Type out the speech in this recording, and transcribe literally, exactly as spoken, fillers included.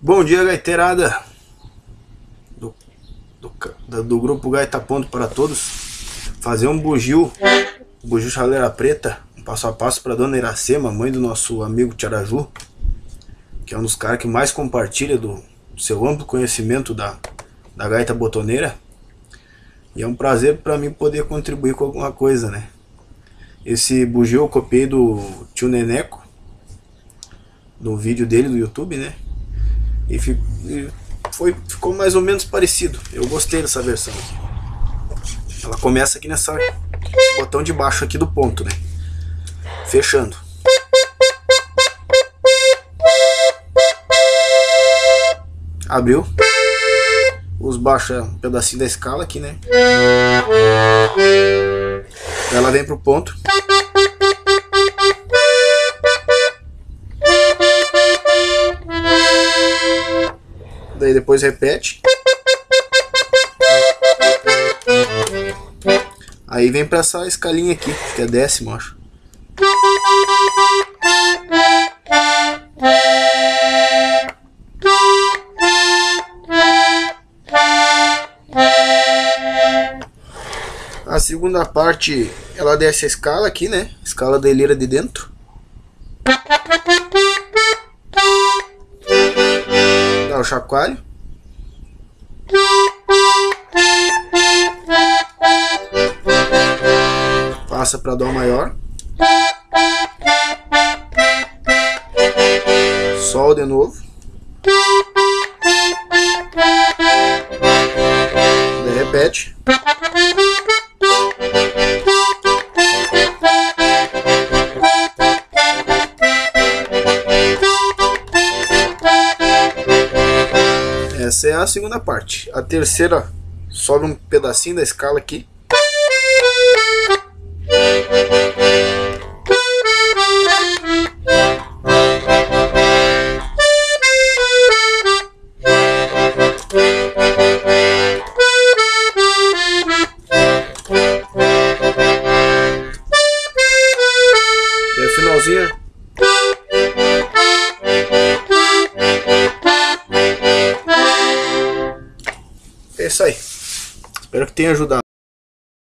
Bom dia, gaiteirada do, do, do grupo Gaita Ponto para todos. Fazer um bugio, bugio chaleira preta, um passo a passo para dona Iracema, mãe do nosso amigo Tiaraju, que é um dos caras que mais compartilha do seu amplo conhecimento da, da gaita botoneira. E é um prazer para mim poder contribuir com alguma coisa, né? Esse bugio eu copiei do tio Neneco, do vídeo dele do YouTube, né? E, fico, e foi, ficou mais ou menos parecido. Eu gostei dessa versão aqui. Ela começa aqui nessa esse botão de baixo aqui do ponto, né? Fechando. Abriu. Os baixos é um pedacinho da escala aqui, né? Ela vem pro ponto. Daí depois repete. Aí vem pra essa escalinha aqui, que é décimo, acho. A segunda parte, ela desce a escala aqui, né? Escala da lira de dentro. Dá o chacoalho. Passa para dó maior. Sol de novo. Daí repete. Essa é a segunda parte. A terceira sobe um pedacinho da escala aqui. E a finalzinha. É isso aí. Espero que tenha ajudado.